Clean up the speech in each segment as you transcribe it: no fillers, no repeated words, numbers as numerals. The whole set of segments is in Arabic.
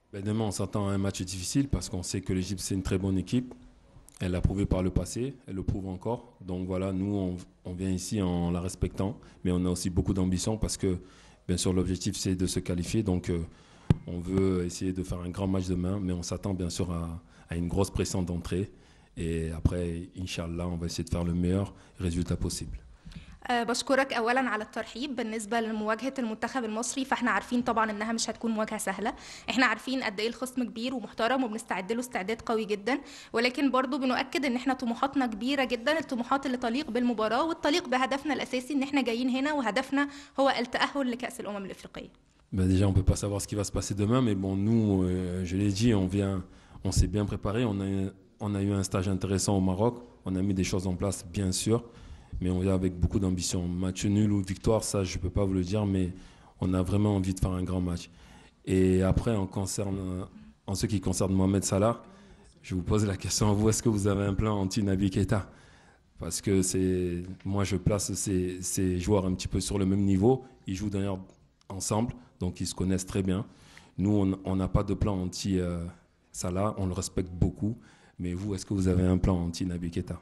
Ben, demain, on s'attend à un match difficile parce qu'on sait que l'Égypte, c'est une très bonne équipe. Elle l'a prouvé par le passé, elle le prouve encore. Donc voilà, nous, on vient ici en la respectant, mais on a aussi beaucoup d'ambition parce que, bien sûr, l'objectif, c'est de se qualifier. Donc, on veut essayer de faire un grand match demain, mais on s'attend bien sûr à une grosse pression d'entrée. Et après, Inch'Allah, on va essayer de faire le meilleur résultat possible. بشكرك اولا على الترحيب بالنسبه لمواجهه المنتخب المصري، فاحنا عارفين طبعا انها مش هتكون مواجهه سهله. احنا عارفين قد ايه الخصم كبير ومحترم وبنستعد له استعداد قوي جدا، ولكن برضو بنؤكد ان احنا طموحاتنا كبيره جدا، الطموحات اللي تليق بالمباراه والتليق بهدفنا الاساسي ان احنا جايين هنا وهدفنا هو التاهل لكاس الامم الافريقيه. Ben déjà, on ne peut pas savoir ce qui va se passer demain, mais bon, nous, je l'ai dit, on s'est bien préparé. On a eu un stage intéressant au Maroc. On a mis des choses en place, bien sûr, mais on vient avec beaucoup d'ambition. Match nul ou victoire, ça, je ne peux pas vous le dire, mais on a vraiment envie de faire un grand match. Et après, en ce qui concerne Mohamed Salah, je vous pose la question à vous, est-ce que vous avez un plan anti-Naby Keita? Parce que moi, je place ces joueurs un petit peu sur le même niveau. Ils jouent d'ailleurs ensemble, donc ils se connaissent très bien. Nous, on n'a pas de plan anti-Salah, on le respecte beaucoup. Mais vous, est-ce que vous avez un plan anti-Naby Keita?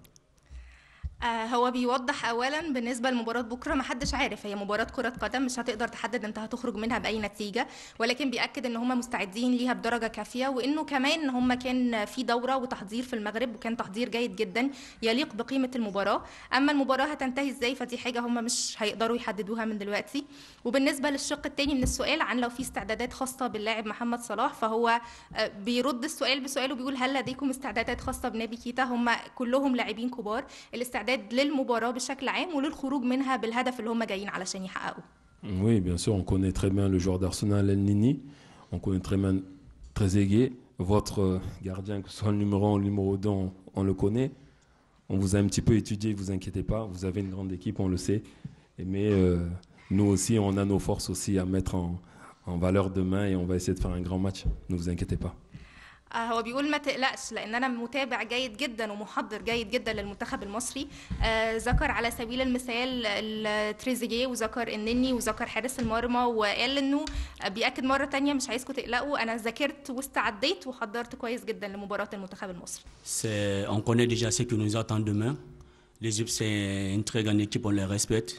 هو بيوضح اولا بالنسبه لمباراه بكره ما حدش عارف، هي مباراه كره قدم مش هتقدر تحدد انت هتخرج منها باي نتيجه، ولكن بياكد ان هم مستعدين ليها بدرجه كافيه، وانه كمان هم كان في دوره وتحضير في المغرب وكان تحضير جيد جدا يليق بقيمه المباراه. اما المباراه هتنتهي ازاي فدي حاجه هم مش هيقدروا يحددوها من دلوقتي. وبالنسبه للشق الثاني من السؤال عن لو في استعدادات خاصه باللاعب محمد صلاح، فهو بيرد السؤال بسؤال وبيقول هل لديكم استعدادات خاصه بنبي كيتا؟ هم كلهم لاعبين كبار، الاستعداد للمباراة بشكل عام وللخروج منها بالهدف اللي هم جايين علشان يحققوه. Oui, bien sûr, on connaît très bien le joueur d'Arsenal, El Nini. On connaît très bien Trezeguet. Votre gardien, que ce soit le numéro 1 ou le numéro 2, on le connaît. On vous a un petit peu étudié, vous inquiétez pas. Vous avez une grande équipe, on le sait. Mais nous aussi, on a nos forces aussi à mettre en valeur demain et on va essayer de faire un grand match. Ne vous inquiétez pas. هو بيقول ما تقلقش لان انا متابع جيد جدا ومحضر جيد جدا للمنتخب المصري. ذكر على سبيل المثال تريزيجيه وذكر النني وذكر حارس المرمى، وقال انه بياكد مره تانية مش عايزكم تقلقوا، انا ذاكرت واستعديت وحضرت كويس جدا لمباراه المنتخب المصري. On connaît déjà ce qui nous attend demain. L'Égypte c'est une très grande équipe, on les respecte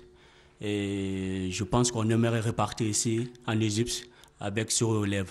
et je pense qu'on aimerait repartir ici en Égypte avec ce relève.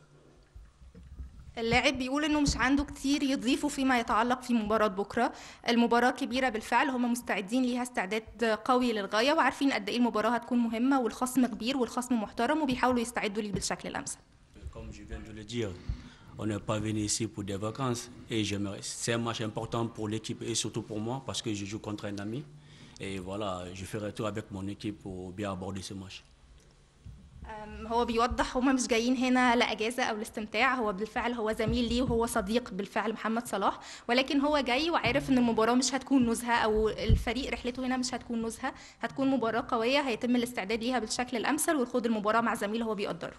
اللاعب بيقول انه مش عنده كتير يضيفه فيما يتعلق في مباراة بكرة. المباراة كبيرة بالفعل، هم مستعدين ليها استعداد قوي للغاية وعارفين قد ايه المباراة هتكون مهمة والخصم كبير والخصم محترم وبيحاولوا يستعدوا ليه بالشكل الامثل. Comme je viens de le dire, on n'est pas venu ici pour des vacances et c'est un match important pour l'équipe et surtout pour moi parce que je joue contre un ami et voilà, je ferai tout avec mon équipe pour bien aborder ce match. هو بيوضح هما مش جايين هنا لأجازة أو لاستمتاع، هو بالفعل هو زميل ليه وهو صديق بالفعل محمد صلاح، ولكن هو جاي وعارف إن المباراة مش هتكون نزهة أو الفريق رحلته هنا مش هتكون نزهة، هتكون مباراة قوية هيتم الاستعداد ليها بالشكل الأمثل ويخوض المباراة مع زميل هو بيقدره.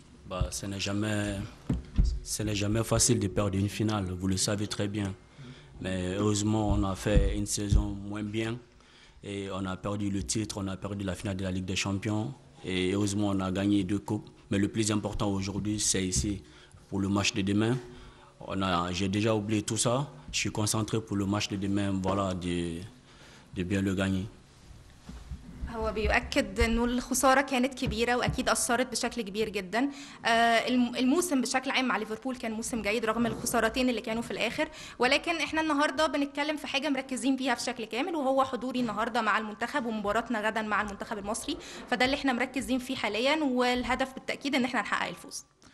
Ce n'est jamais facile de perdre une finale, vous le savez très bien. Mais heureusement, on a fait une saison moins bien et on a perdu le titre, on a perdu la finale de la Ligue des Champions. Et heureusement, on a gagné 2 coupes. Mais le plus important aujourd'hui, c'est ici pour le match de demain. J'ai déjà oublié tout ça. Je suis concentré pour le match de demain, voilà, de bien le gagner. هو بيؤكد انه الخساره كانت كبيره واكيد اثرت بشكل كبير جدا. الموسم بشكل عام مع ليفربول كان موسم جيد رغم الخسارتين اللي كانوا في الاخر، ولكن احنا النهارده بنتكلم في حاجه مركزين فيها بشكل كامل وهو حضوري النهارده مع المنتخب ومباراتنا غدا مع المنتخب المصري، فده اللي احنا مركزين فيه حاليا والهدف بالتاكيد ان احنا نحقق الفوز.